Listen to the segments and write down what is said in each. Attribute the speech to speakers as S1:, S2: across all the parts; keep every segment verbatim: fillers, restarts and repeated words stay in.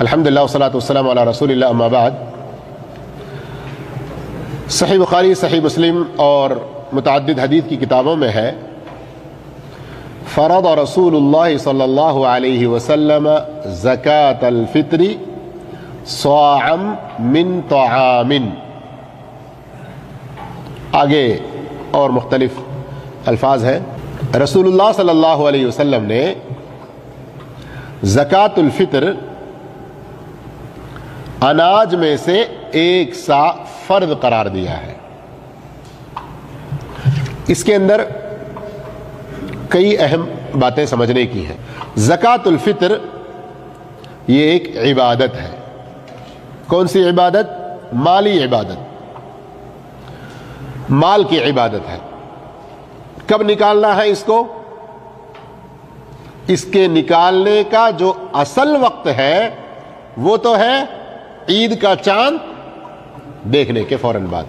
S1: الحمدللہ والصلاۃ والسلام علی رسول اللہ اما بعد. صحیح بخاری، صحیح مسلم اور متعدد حدیث کی کتابوں میں ہے فرض رسول اللہ صلی اللہ علیہ وسلم زکاة الفطر صاعا من طعام. آگے اور مختلف الفاظ ہیں. رسول اللہ صلی اللہ علیہ وسلم نے زکاة الفطر اناج میں سے ایک سا فرض قرار دیا ہے. اس کے اندر کئی اہم باتیں سمجھنے کی ہیں. زکاة الفطر یہ ایک عبادت ہے. کون سی عبادت؟ مالی عبادت، مال کی عبادت ہے. کب نکالنا ہے اس کو؟ اس کے نکالنے کا جو اصل وقت ہے وہ تو ہے عید کا چاند دیکھنے کے فوراً بعد.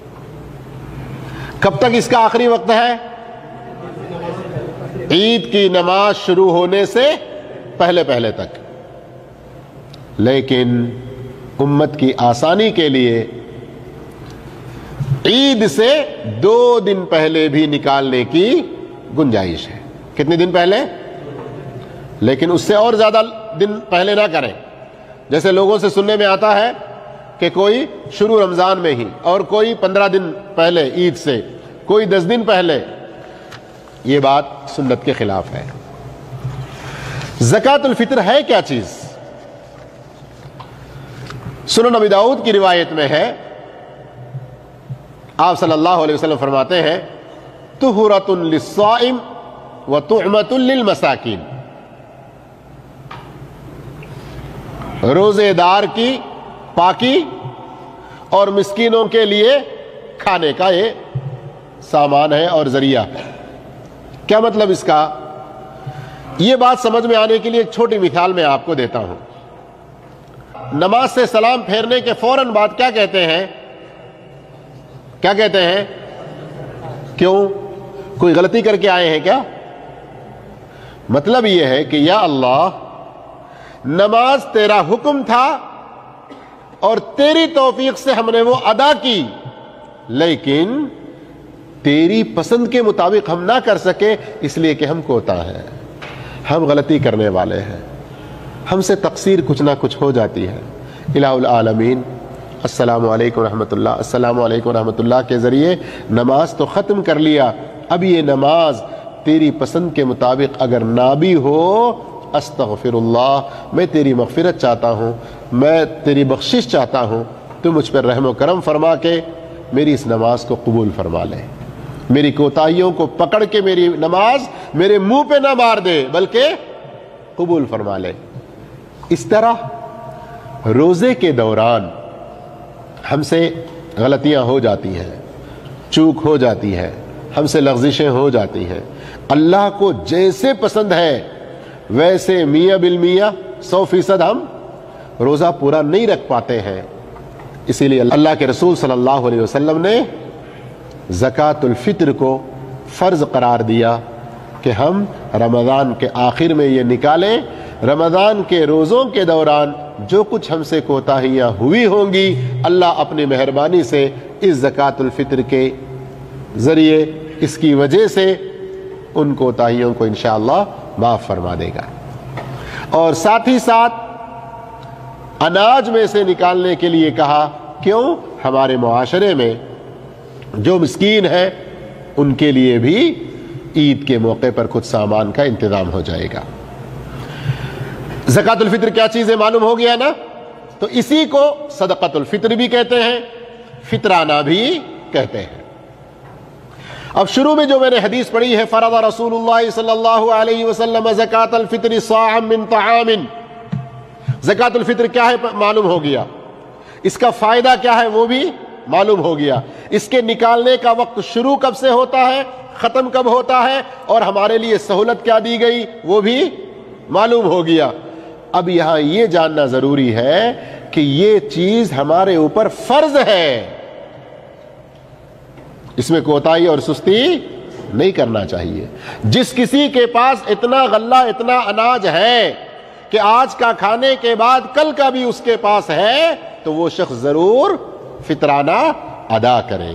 S1: کب تک اس کا آخری وقت ہے؟ عید کی نماز شروع ہونے سے پہلے پہلے تک. لیکن امت کی آسانی کے لیے عید سے دو دن پہلے بھی نکالنے کی گنجائش ہے. کتنے دن پہلے؟ لیکن اس سے اور زیادہ دن پہلے نہ کریں. جیسے لوگوں سے سننے میں آتا ہے کہ کوئی شروع رمضان میں ہی، اور کوئی پندرہ دن پہلے عید سے، کوئی دس دن پہلے. یہ بات سنت کے خلاف ہے. زکاة الفطر ہے کیا چیز؟ سنن ابی داؤد کی روایت میں ہے، آپ صلی اللہ علیہ وسلم فرماتے ہیں طہورۃ للصائم وطعمۃ للمساکین. روزے دار کی پاکی اور مسکینوں کے لیے کھانے کا یہ سامان ہے اور ذریعہ ہے. کیا مطلب اس کا؟ یہ بات سمجھ میں آنے کے لیے ایک چھوٹی مثال میں آپ کو دیتا ہوں. نماز سے سلام پھیرنے کے فوراً بعد کیا کہتے ہیں؟ کیا کہتے ہیں؟ کیوں؟ کوئی غلطی کر کے آئے ہیں کیا؟ مطلب یہ ہے کہ یا اللہ، نماز تیرا حکم تھا اور تیری توفیق سے ہم نے وہ ادا کی، لیکن تیری پسند کے مطابق ہم نہ کر سکے اس لیے کہ ہم کوتا ہیں، ہم غلطی کرنے والے ہیں، ہم سے تقصیر کچھ نہ کچھ ہو جاتی ہے. الہ العالمین السلام علیکم ورحمۃ اللہ، السلام علیکم ورحمۃ اللہ کے ذریعے نماز تو ختم کر لیا. اب یہ نماز تیری پسند کے مطابق اگر نہ بھی ہو، استغفر اللہ، میں تیری مغفرت چاہتا ہوں، میں تیری بخشش چاہتا ہوں، تو مجھ پر رحم و کرم فرما کے میری اس نماز کو قبول فرما لے. میری کوتاہیوں کو پکڑ کے میری نماز میرے منہ پہ نہ مار دے بلکہ قبول فرما لے. اس طرح روزے کے دوران ہم سے غلطیاں ہو جاتی ہیں، چوک ہو جاتی ہے، ہم سے لغزشیں ہو جاتی ہیں. اللہ کو جیسے پسند ہے ویسے میاں بالمیاں سو فیصد ہم روزہ پورا نہیں رکھ پاتے ہیں. اسی لیے اللہ کے رسول صلی اللہ علیہ وسلم نے زکاة الفطر کو فرض قرار دیا کہ ہم رمضان کے آخر میں یہ نکالیں. رمضان کے روزوں کے دوران جو کچھ ہم سے کوتاہیاں ہوئی ہوں گی، اللہ اپنی مہربانی سے اس زکاة الفطر کے ذریعے، اس کی وجہ سے ان کوتاہیوں کو انشاءاللہ معاف فرما دے گا. اور ساتھ ہی ساتھ اناج میں سے نکالنے کے لیے کہا. کیوں؟ ہمارے معاشرے میں جو مسکین ہیں ان کے لیے بھی عید کے موقع پر کچھ سامان کا انتظام ہو جائے گا. زکاة الفطر کیا چیز ہے معلوم ہو گیا نا؟ تو اسی کو صدقۃ الفطر بھی کہتے ہیں، فطرانہ بھی کہتے ہیں. اب شروع میں جو میں نے حدیث پڑھی ہے، فرض رسول اللہ صلی اللہ علیہ وسلم زکاة الفطر صاعا من طعام. زکاة الفطر کیا ہے معلوم ہو گیا، اس کا فائدہ کیا ہے وہ بھی معلوم ہو گیا، اس کے نکالنے کا وقت شروع کب سے ہوتا ہے، ختم کب ہوتا ہے، اور ہمارے لیے سہولت کیا دی گئی وہ بھی معلوم ہو گیا. اب یہاں یہ جاننا ضروری ہے کہ یہ چیز ہمارے اوپر فرض ہے، اس میں کوتاہی اور سستی نہیں کرنا چاہیے. جس کسی کے پاس اتنا غلہ، اتنا اناج ہے کہ آج کا کھانے کے بعد کل کا بھی اس کے پاس ہے تو وہ شخص ضرور فطرانہ ادا کرے.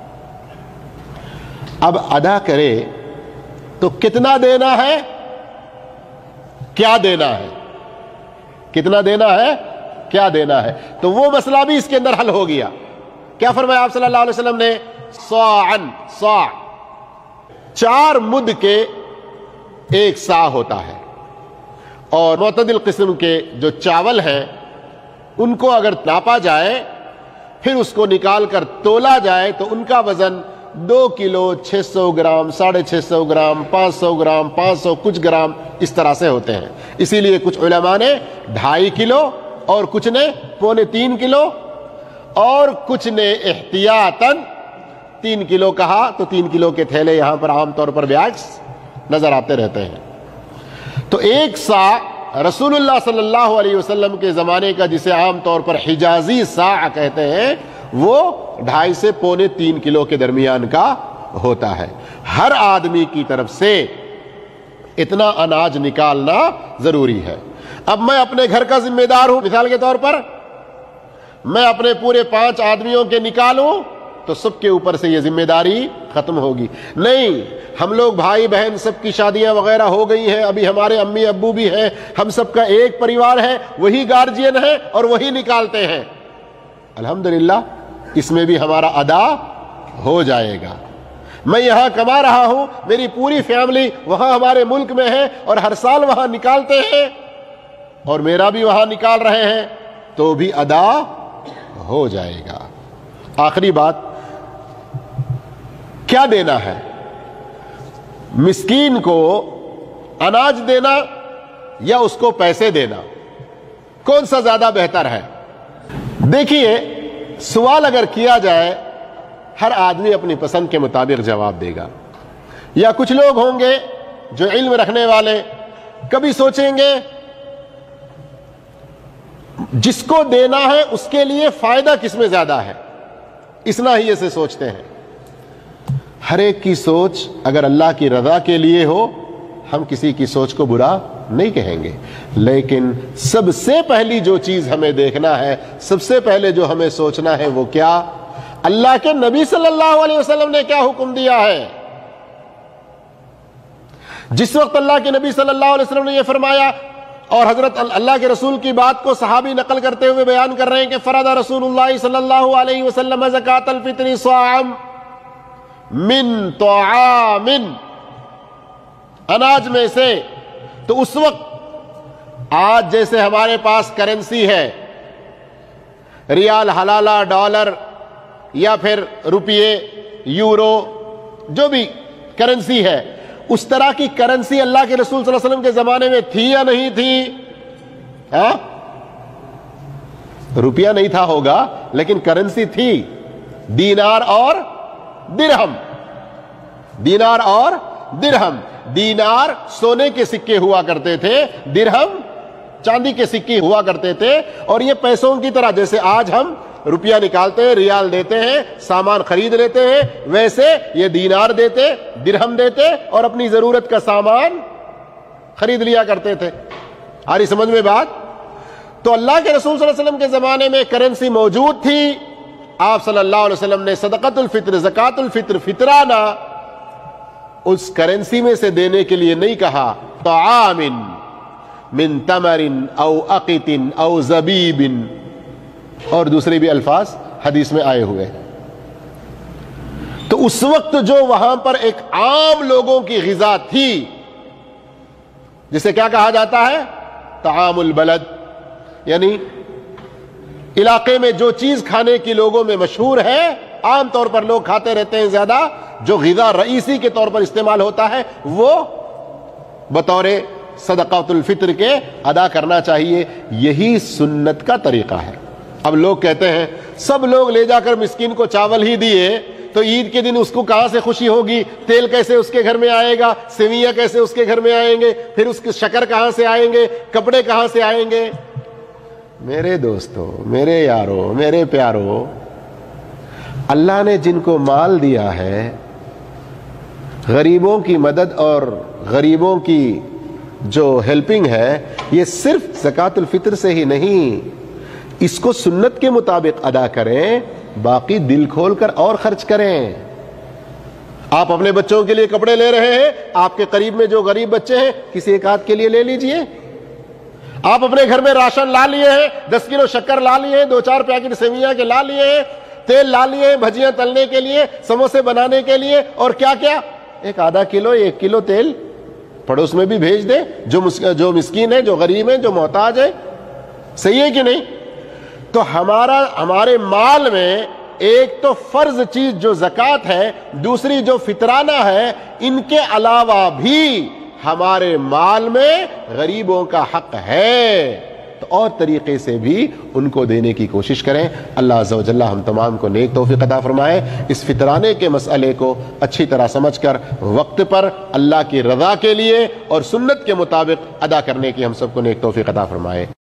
S1: اب ادا کرے تو کتنا دینا ہے, کیا دینا ہے, کتنا دینا ہے, کیا دینا ہے, تو وہ مسئلہ بھی اس کے اندر حل ہو گیا. کیا فرمایا آپ صلی اللہ علیہ وسلم نے؟ صاعن, صاع چار مد کے ایک سا ہوتا ہے, اور معتدل قسم کے جو چاول ہیں ان کو اگر ناپا جائے پھر اس کو نکال کر تولا جائے تو ان کا وزن دو کلو چھ سو گرام, ساڑھے چھ سو گرام, پانچ سو گرام, پانچ سو کچھ گرام اس طرح سے ہوتے ہیں. اسی لیے کچھ علماء نے ڈھائی کلو اور کچھ نے پونے تین کلو اور کچھ نے احتیاطاً تین کلو کہا, تو تین کلو کے تھیلے یہاں پر عام طور پر بیاگس نظر آتے رہتے ہیں. تو ایک سا رسول اللہ صلی اللہ علیہ وسلم کے زمانے کا, جسے عام طور پر حجازی سا کہتے ہیں, وہ ڈھائی سے پونے تین کلو کے درمیان کا ہوتا ہے. ہر آدمی کی طرف سے اتنا اناج نکالنا ضروری ہے. اب میں اپنے گھر کا ذمہ دار ہوں, مثال کے طور پر میں اپنے پورے پانچ آدمیوں کے نکالوں تو سب کے اوپر سے یہ ذمہ داری ختم ہوگی. نہیں, ہم لوگ بھائی بہن سب کی شادیاں وغیرہ ہو گئی ہیں, ابھی ہمارے امی ابو بھی ہیں, ہم سب کا ایک پریوار ہے, وہی گارجین ہے اور وہی نکالتے ہیں. الحمدللہ اس میں بھی ہمارا ادا ہو جائے گا. میں یہاں کما رہا ہوں, میری پوری فیملی وہاں ہمارے ملک میں ہے اور ہر سال وہاں نکالتے ہیں اور میرا بھی وہاں نکال رہے ہیں, تو بھی ادا ہو جائے گا. آخری بات, کیا دینا ہے؟ مسکین کو اناج دینا یا اس کو پیسے دینا, کون سا زیادہ بہتر ہے؟ دیکھیے, سوال اگر کیا جائے ہر آدمی اپنی پسند کے مطابق جواب دے گا. یا کچھ لوگ ہوں گے جو علم رکھنے والے, کبھی سوچیں گے جس کو دینا ہے اس کے لیے فائدہ کس میں زیادہ ہے, اس ناحیے سے سوچتے ہیں. ہر ایک کی سوچ اگر اللہ کی رضا کے لیے ہو, ہم کسی کی سوچ کو برا نہیں کہیں گے, لیکن سب سے پہلی جو چیز ہمیں دیکھنا ہے, سب سے پہلے جو ہمیں سوچنا ہے وہ کیا, اللہ کے نبی صلی اللہ علیہ وسلم نے کیا حکم دیا ہے. جس وقت اللہ کے نبی صلی اللہ علیہ وسلم نے یہ فرمایا, اور حضرت اللہ کے رسول کی بات کو صحابی نقل کرتے ہوئے بیان کر رہے ہیں کہ فرض رسول اللہ صلی اللہ علیہ وسلم زکات الفطر صاعم من طعام, اناج میں سے, تو اس وقت آج جیسے ہمارے پاس کرنسی ہے, ریال, حلالہ, ڈالر یا پھر روپیے, یورو, جو بھی کرنسی ہے, اس طرح کی کرنسی اللہ کے رسول صلی اللہ علیہ وسلم کے زمانے میں تھی یا نہیں تھی؟ ہاں, روپیہ نہیں تھا ہوگا لیکن کرنسی تھی, دینار اور درہم, دینار اور درہم. دینار سونے کے سکے ہوا کرتے تھے, درہم چاندی کے سکے ہوا کرتے تھے, اور یہ پیسوں کی طرح جیسے آج ہم روپیہ نکالتے ہیں, ریال دیتے ہیں, سامان خرید لیتے ہیں, ویسے یہ دینار دیتے, درہم دیتے اور اپنی ضرورت کا سامان خرید لیا کرتے تھے. آ رہی سمجھ میں بات؟ تو اللہ کے رسول صلی اللہ علیہ وسلم کے زمانے میں کرنسی موجود تھی. آپ صلی اللہ علیہ وسلم نے صدقۃ الفطر, زکات الفطر, فطرانہ اس کرنسی میں سے دینے کے لیے نہیں کہا, طعام من تمر او اقط او زبیب, اور دوسرے بھی الفاظ حدیث میں آئے ہوئے. تو اس وقت جو وہاں پر ایک عام لوگوں کی غذا تھی, جسے کیا کہا جاتا ہے؟ طعام البلد, یعنی علاقے میں جو چیز کھانے کی لوگوں میں مشہور ہے, عام طور پر لوگ کھاتے رہتے ہیں زیادہ, جو غذا رئیسی کے طور پر استعمال ہوتا ہے, وہ بطور صدقۃ الفطر کے ادا کرنا چاہیے. یہی سنت کا طریقہ ہے. اب لوگ کہتے ہیں سب لوگ لے جا کر مسکین کو چاول ہی دیے تو عید کے دن اس کو کہاں سے خوشی ہوگی, تیل کیسے اس کے گھر میں آئے گا, سیویاں کیسے اس کے گھر میں آئیں گے, پھر اس کے شکر کہاں سے آئیں گے, کپڑے کہاں سے آئیں گے. میرے دوستو, میرے یارو, میرے پیارو, اللہ نے جن کو مال دیا ہے غریبوں کی مدد اور غریبوں کی جو ہیلپنگ ہے یہ صرف زکوٰۃ الفطر سے ہی نہیں، اس کو سنت کے مطابق ادا کریں، باقی دل کھول کر اور خرچ کریں۔ آپ اپنے بچوں کے لیے کپڑے لے رہے ہیں، آپ کے قریب میں جو غریب بچے ہیں کسی ایک آدھ کے لیے لے لیجئے۔ آپ اپنے گھر میں راشن لا لیے ہیں، دس کلو شکر لا لیے ہیں، دو چار پیکٹ سیویاں کے لا لیے ہیں، تیل لا لیے ہیں بھجیاں تلنے کے لیے، سموسے بنانے کے لیے، اور کیا کیا، ایک آدھا کلو ایک کلو تیل پڑوس میں بھی بھیج دیں، جو جو مسکین ہے، جو غریب ہے، جو محتاج ہے۔ صحیح ہے کہ نہیں؟ تو ہمارا ہمارے مال میں ایک تو فرض چیز جو زکوٰۃ ہے، دوسری جو فطرانہ ہے، ان کے علاوہ بھی ہمارے مال میں غریبوں کا حق ہے، تو اور طریقے سے بھی ان کو دینے کی کوشش کریں۔ اللہ عز و جل ہم تمام کو نیک توفیق عطا فرمائے، اس فطرانے کے مسئلے کو اچھی طرح سمجھ کر وقت پر اللہ کی رضا کے لیے اور سنت کے مطابق ادا کرنے کی ہم سب کو نیک توفیق عطا فرمائے۔